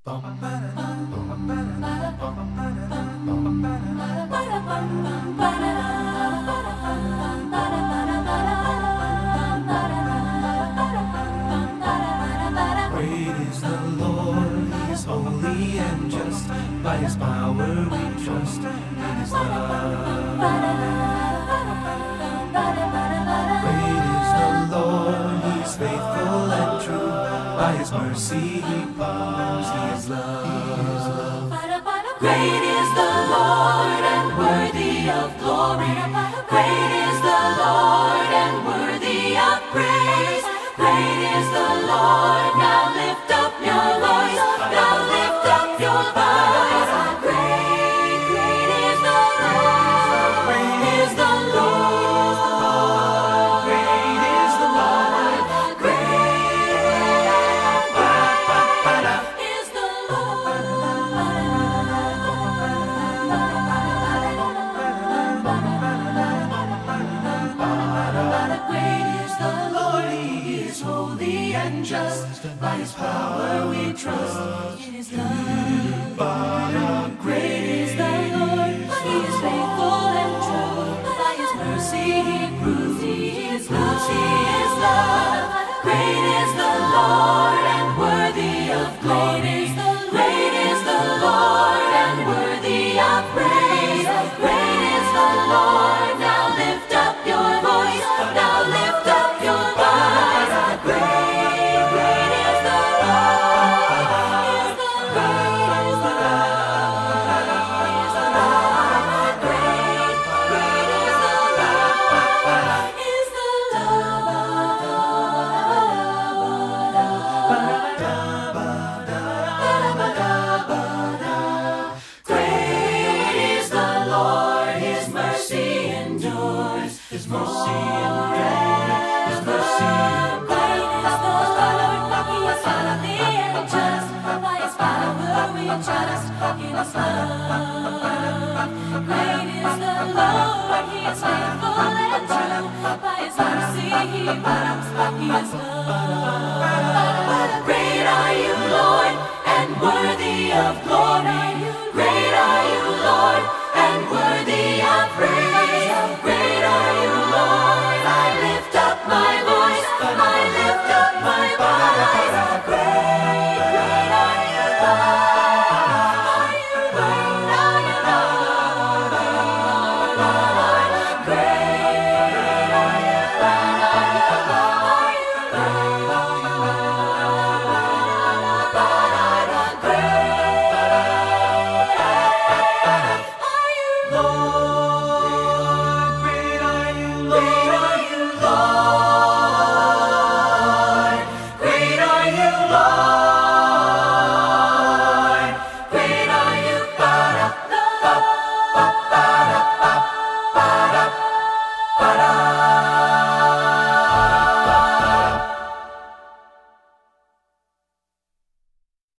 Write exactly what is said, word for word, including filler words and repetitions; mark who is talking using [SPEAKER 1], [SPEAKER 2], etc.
[SPEAKER 1] is the Lord, He is holy and just. By His power we trust in His love. Great is the Lord, He is faithful and true. By His mercy He proves He is love.
[SPEAKER 2] Great is the Lord and worthy of glory. Great is the Lord and worthy of praise. Great is the Lord, now lift up your voice. Now lift up your voice. Great, great is the Lord. Great is the Lord.
[SPEAKER 1] Great is the Lord.
[SPEAKER 2] Great is the Lord. Great is the Lord, He is holy and just. By His power we trust in His love. Great is the Lord, He is faithful and true. By His mercy He proves He is love. He is love. Great is the Lord and worthy of glory. Great is the Lord and worthy of praise. Great is the Lord, now lift up your voice. Now lift up your voice. Great, great is the Lord. Is the Lord. Is the Lord. Is the Lord. Great, great is the Lord. Is the Lord. Great is the Lord, His mercy endures. His mercy endures. His mercy endures. Great is the Lord, He is holy and just. By His power we trust in His love. Great is the Lord, He is faithful and true. By His mercy He proves He is love. Great are you, Lord, and worthy of glory.